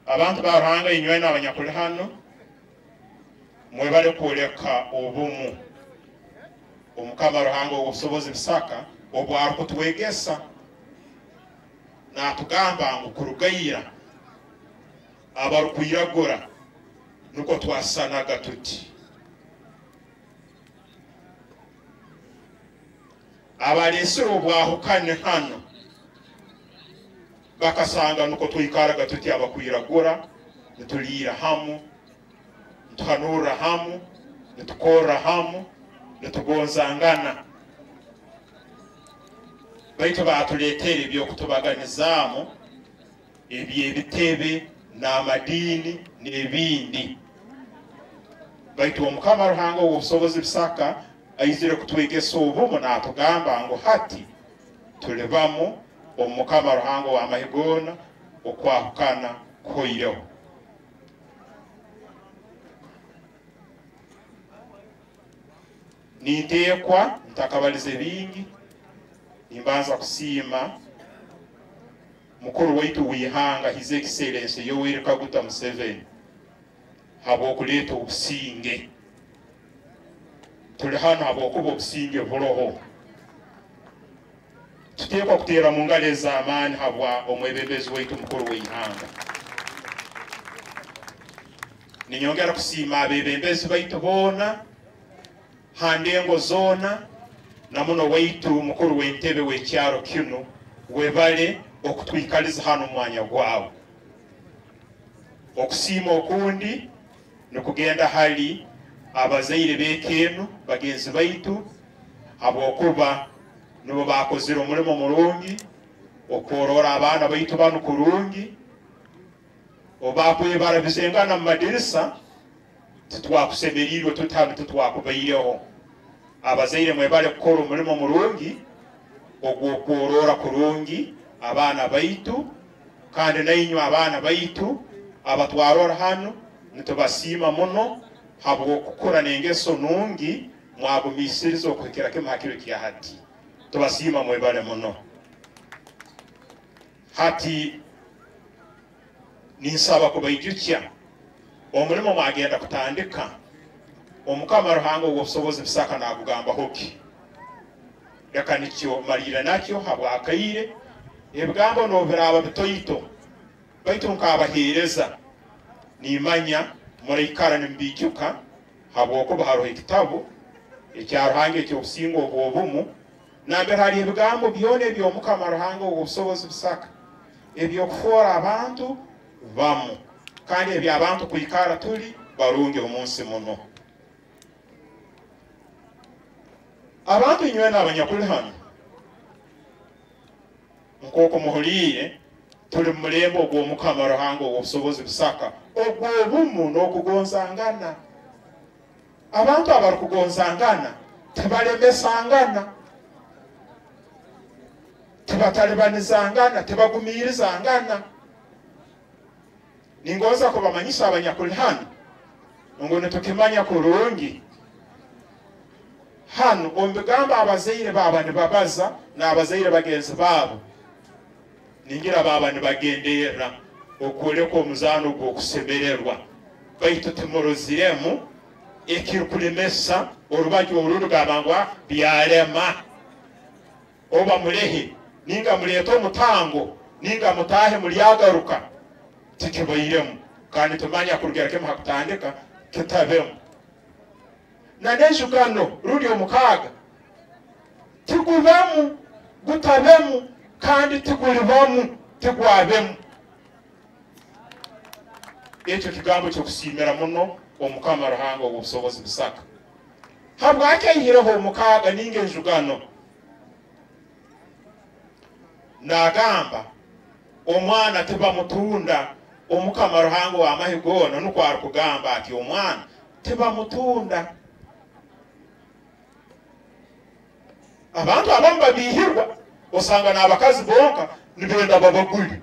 abantu ba Ruhanga inywe n'abanyakuri hano mwebale kuleka obumu Omukama Ruhanga Owobusobozi Bisaka obwari kutwegesa natugamba ngo kurugayira abarukwiragura nuko twasanaga tuti abalesero bwahukane hano bakasanga nuko twikaraga tuti abakwiragura nitulira hamu ntuhanura hamu nitukora hamu nitugonzangana baitu batuletera ebyo kutubaganizamu ebyebitebe n'amadini n'ebindi baitu Omukama Ruhanga Owobusobozi Bisaka ayizire kutwegesa obumu natugamba ngo hati tulebamu Omukama Ruhanga w'amahigona okwahukana koireho nintekwa ntakabalize bingi nimbanza kusiima mukuru waitu w'ihanga His Excellency Yoweri Kaguta Museveni habwokuleta obusinge tuli hano habwokuba obusinge buroho tuteekwa kuteera mu ngalo ez'amaani habwa omwebembezi waitu mukuru w'ihanga ninyongera kusiima abebembezi baitu boona handengo zona na muno waitu mukuru w'entebe w'ekyaro kino webale okutwikaliza hano mwanya gwawo okusiima okundi nokugenda hali abazaire b'ekeno bagenzi baitu habwokuba nibo bakozire omulimo mulungi okworora abaana baitu bano kurungi obakwebarabizengana mu madirisa titwakusemerirwe tutabi titwakubaireho abazaire mwebale kukora omulimo mulungi ogw'okworora kurungi abaana baitu kandi nainywe abaana baitu abatwarora hano nitubasiima muno habw'okukura n'engeso nungi mwagumisiriza okuhikirako emihakiro kya hati tubasiima mwebale muno hati ninsaba kubaijukya omulimo mwagenda kutandika Omukama Ruhanga Owobusobozi Bisaka nagugamba hoki leka nikyo malira nakyo habwakaire ebigambo nobiraba bitoito baitu nkabaheereza nimanya muraikara nimbijuka habwokuba hariho ekitabu ekya Ruhanga eky'obusinge obw'obumu nambere hari ebigambo byona eby'Omukama Ruhanga Owobusobozi Bisaka ebyokufoora abantu bamu kandi ebyabantu kwikara tuli barungi omunsi muno abantu inywe n'abanyakuri hano nk'oko muhuliire tuli mu mulembe ogw'Omukama Ruhanga Owobusobozi Bisaka ogw'obumu n'okugonzangana abantu abarikugonzangana tebalemesangana tebatalibanizangana tebagumiirizangana ningoza kubamanyisa abanyakuri hano ngo nitukimanya kurungi hano ombigamba abazaire baba nibabaza n'abazaire bagenzi babo ningira baba nibagendeera okuleka omuzaano gw'okusemererwa baitu timuruziremu ekirikulemesa orubaju orurugamba ngo byarema oba mulehe ninga muleeta omutango ninga mutahe mulyagaruka tikibairemu kandi tumanya kurugerako emihakutandika kitabemu na n'enjugano ruli omukaaga tigubemu gutabemu kandi tigulibemu tigwabemu ekyo kigambo ky'okusiimira muno Omukama Ruhanga Owobusobozi Bisaka habwakaihireho omukaaga ninga enjugano nagamba omwana tibamutunda Omukama Ruhanga w'amahigona nuko arikugamba ati omwana tibamutunda abantu abamu babihirwa osanga n'abakazi bonka nibenda babaguli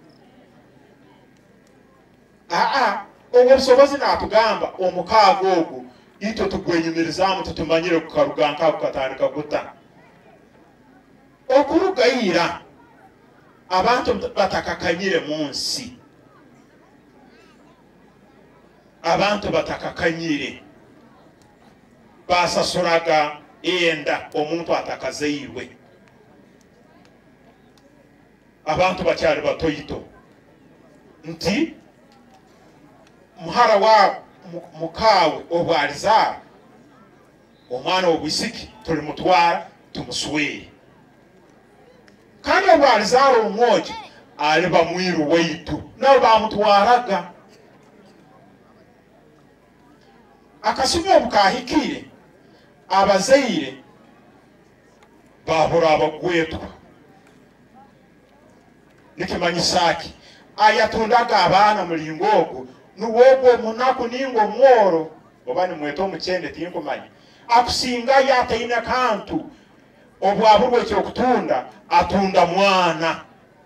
Owobusobozi natugamba omukaaga ogwo itwe tugwenyumirizamu tutumanyire kukaruganka kukatandika guta okurugayira abantu batakakanyire munsi abantu batakakanyire basasuraga enda omuntu atakazeirwe abantu bakyali batoyito nti muhara wa mukawe obwalizaro omwana obwisiki tuli mutwara tumuswere kandi obwalizaro omwojo ali bamwiru weitu nabo bamutwaraga akasumi obukahikire abazaire babura abagwetwa nikimanyisaki ayatundaga abana mulingogo nuwogo munaku ningo mworo obani mweto muchende tinkumanya akusinga yataina kantu obwaburwe kyokutunda atunda mwana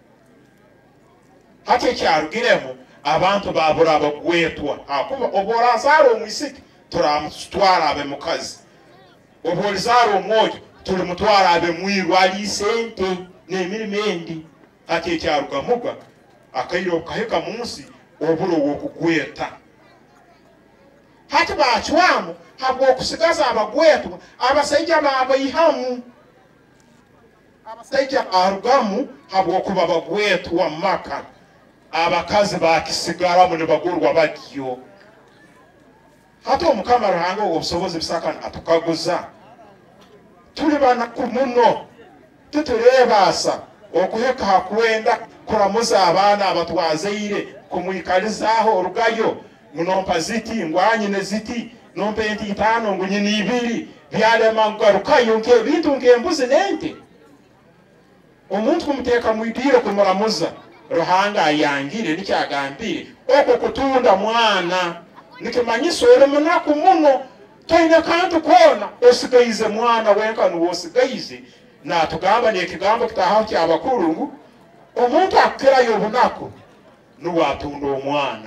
hati kyarugiremo abantu babura abagwetwa akuba oborazaro omwisiki turamutwara abe mukazi oborazaro omwojo tuli mutwara abe mwiru ali sente n'emirimendi hati kyarugamuga akairo kaheka munsi oburo wokugweta hati bachwamu habwo kusigaza abagwetwa abasaija babayihamu abasaija arugamu habwo kuba bagwetwa maka abakazi bakisigara mu bagurwa batyo hati Omukama Ruhanga Owobusobozi Bisaka atukaguza tuli bana kumuno tuturebasa okuheka hakwenda kuramuza abana abatwazeire kumwikalizaho orugayo munompa ziti ngwanyine ziti nompe enti 5 ngunyini 2 byale mangarukayo nke bintu nkembuzi nente omuntu kumuteka mwidire kumuramuza Ruhanga ayangire nikyagambire oko kutunda mwana nikimanyiso ore munaku muno toine kantu kona osigaize mwana wenka nuwosigaize na tugamba nekigambo kitahaho kyabakurungu omuntu akera yobunaku nuwatunda omwana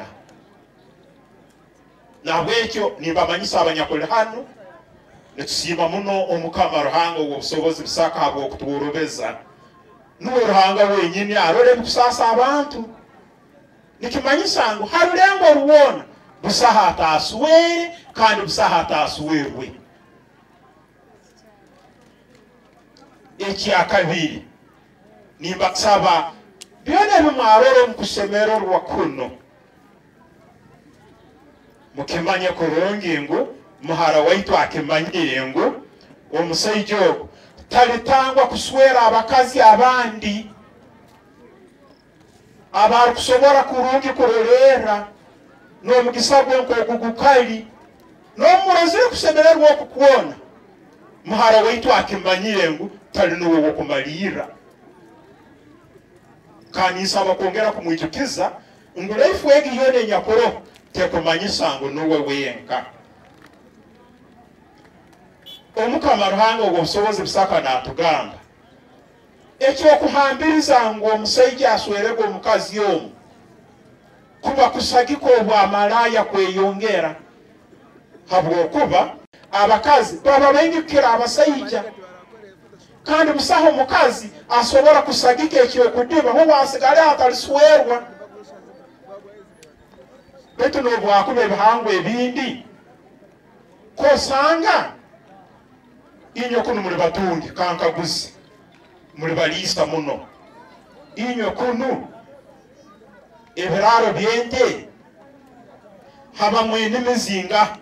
nabwekyo nimbamanyisa abanyakole hano netusiima muno Omukama Ruhanga Owobusobozi Bisaka habwo okutuworobeza nuwe Ruhanga wenyini arole kusasa abantu nikimanyisa ngo harulengo ruwona busaha ataswere kandi busaha ataswerwe ekyakabiri nimbasaba byona bimwaroro mukusemero rwa kuno mukimanye koronge ngo muhara waitu akimanyire ngo omusaijo talitangwa kuswera abakazi abandi abaru kusobora kurungi kurorera no mugisabwe nkogugukali no murazire kusemererwa okukuona muhara waitu akimanyire ngo tali nuwo wokumalira kanisa bakongera kumwijukiza nguleifu egi yone nyakoro tekumanyisa ngo nuwe wenka Omukama Ruhanga Owobusobozi Bisaka natugamba ekyo kuhambiriza ngo omusaija aswerego omukazi omu kuba kusagiko obwa malaya kweyongera habwo kuba abakazi baba bengikira abasaija kandi musaho mukazi asobora kusagika ekyo kudiba ho wasigale ataliswerwa betu no bwakube bihango ebindi kosanga inyo kuno muri batungi kankaguzi muri balisa muno inyo kuno ebiraro byente haba mwene mizinga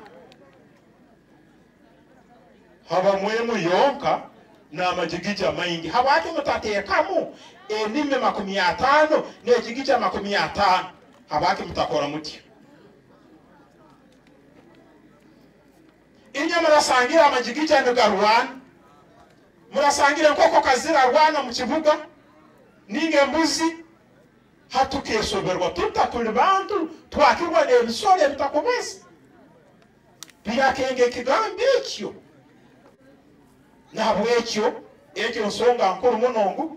haba mwene yonka na majigija maingi habati mutatekamo enime 50 nejigija 50 habaki mutakora muti inyo murasangira amajigija ndagarwana murasangira nkoko kazira rwana mu kibuga ninge mbuzi hatukesoberwa tutatuli bantu twakirwa n'ebisore bitakobese byakenge kigambi ekyo nabwekyo ekyo nsonga nkuru munongu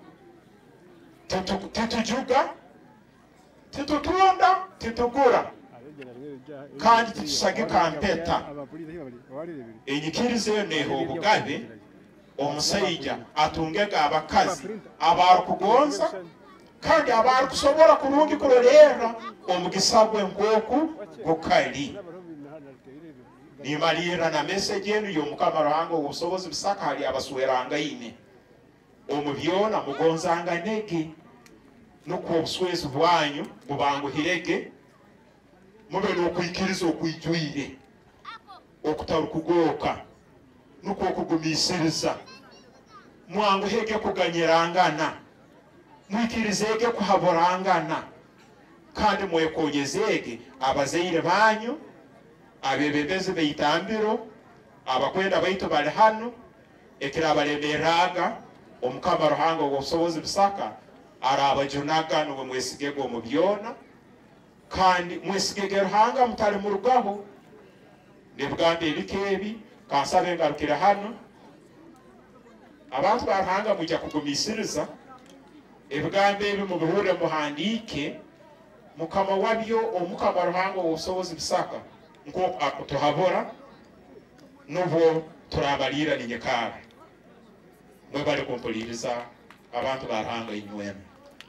tutujuga tututunda tutugura kandi tusagika mpeta enyikirize neho obugabe omusaija atungega abakazi abaru kugonza kandi abaru kusobora kurungi kurorera omugisa gwe nkoku gukali nimalira na message yenu y'Omukama Ruhanga Owobusobozi Bisaka hali abasweranga ine omubyona mugonzanga nege nuko obuswezi bwanyu bubanguhirege mube n'okwikiriza okwijwire okutarukugoka nuko okugumisiriza mwanguhege kuganyirangana mwikirizege kuhaborangana kandi mwekonyezege abazaire banyu abebembezi beitambiro abakwenda baitu bali hano ekirabalemeraga Omukama Ruhanga Owobusobozi Bisaka arabajunaga nuwe mwesigege omubyona kandi mwesigege Ruhanga mutali murugaho nebugande ebikebi kansabe ngarukira hano abantu ba Ruhanga mujja kugumisiriza ebigambo ebi mu bihure muhandike mukama wabyo Omukama Ruhanga Owobusobozi Bisaka nko akutuhabora nubo turabalira ninyekara mwe bali kumpuliriza abantu ba Ruhanga inywenu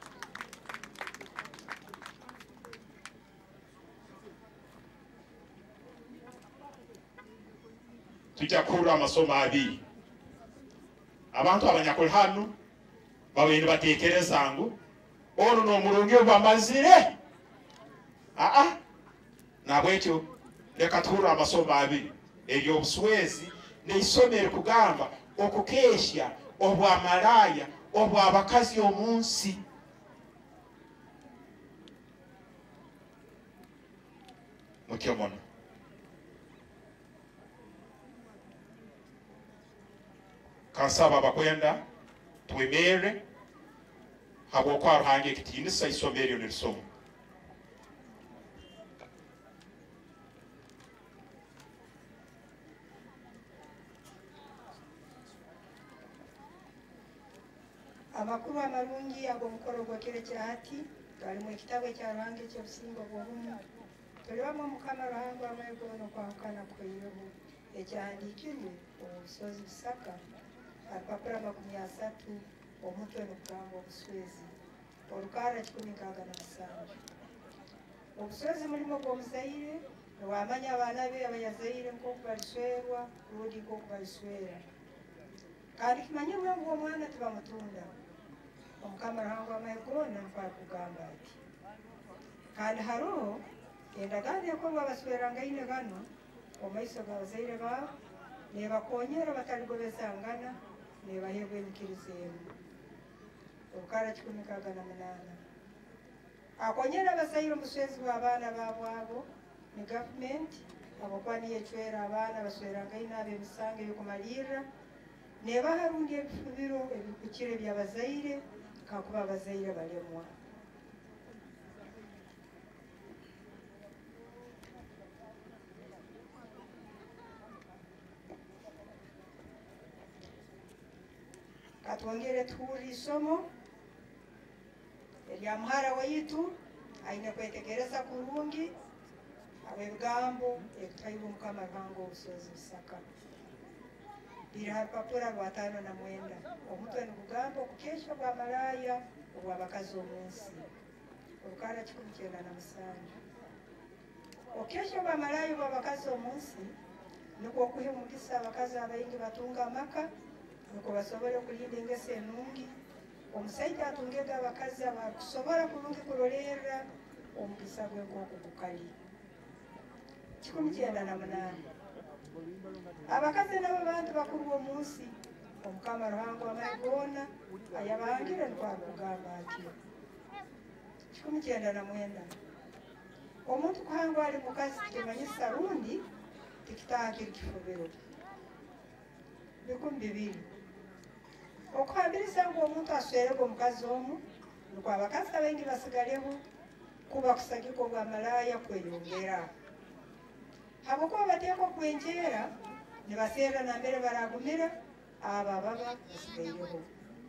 tujja kura amasomo abiri abantu abanyakuli hano babindi batekerezangu ono n'omulungi bamazire nabwekyo leka tukura amasomo abiri ey'Obuswezi neisomero kugamba okukesha obwamalaya obwabakazi omunsi mutyo mono kansaba bakwenda twemere habwokwa Ruhanga ekitinisa isomero nerisomo amakuru amalungi ag'omukolo gwekerekera hati gali mu ekitabo ekya Ruhanga eky'obusinga obw'obumu tulibamu Omukama Ruhanga amwegono kwawukana kw'ey'Obumu ekyahandikirwe Obusozi Bisaka alupapula 30 omutwe n'okugamba obuswezi olukara 167 obuswezi mulimu gw'omuzaire newamanya abaana be abayazaire nk'oku baliswerwa ludi nk'oku baliswera kandi kimanyibwa ngu omwana tebamutunda Omukama Ruhanga amwegoona nkwala kugamba ati kandi hariho endagaano ekorwa abaswerangaine bano omaiso g'abazaire baabo nebakonyera batarigobezangana nebahebwa emikirizo emu olukara 168 akonyera abazaire omuswezi bw'abaana baabo abo ni gavumenti abokuba niyecwera abaana baswerangaine abo emisanga ebyokumalirra nebaha rundi ebifubiro ebikukira ebyabazaire kakuba abazaire balemwa katwongere tuhura isomo erya muhara waitu aine kwetegereza kurungi abebigambo ebitayibwa Omukama Ruhanga Owobusobozi Bisaka biri harupapura rwa 509 omutwe nigugamba okukesha bw'amalaya obw'abakazi omunsi olukara 197 okukesha bw'amalaya obw'abakazi omunsi nikwo okuha omugisa abakazi abaingi batunga amaka nuko basobole okulinda engese enungi omusajja atungega abakazi abakusobora kulungi kulolerera omugisa gwe nk'oku gukali 198 abakazi nabo bantu bakuru omunsi Omukama Ruhanga amwegoona ayabahangire nkwala kugamba ati 199 omuntu kuhanga ali mukazi tikimanyisa rundi tikitaha kiri kifubiro 200 okuhambiriza ngu omuntu aswerega omukazi omu nikwo abakazi abaingi basigaleho kuba kusagika obwamalaya kweyongera habwokuba bateeka okwenjeera nibaseera nambere baragumira abo ababa basigaireho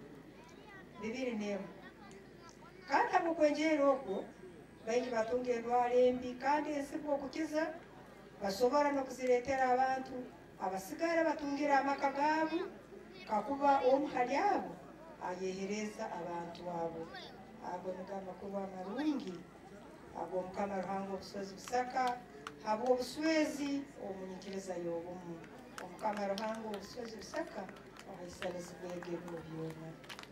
201 kandi habwokwenjeera okwo baingi batunga endwara embi kandi ensibu okukiza basobora n'okuzireetera abantu abasigara batungira amaka gaabo kakuba omuhali abo ayehereza abantu abo ago nigo amakuru amarungi ag'Omukama Ruhanga Owobusobozi Bisaka habw'obuswezi omunyikiriza y'obumu. Omukama Ruhanga Owobusobozi Bisaka abaisanizi bw'ebyo byonna.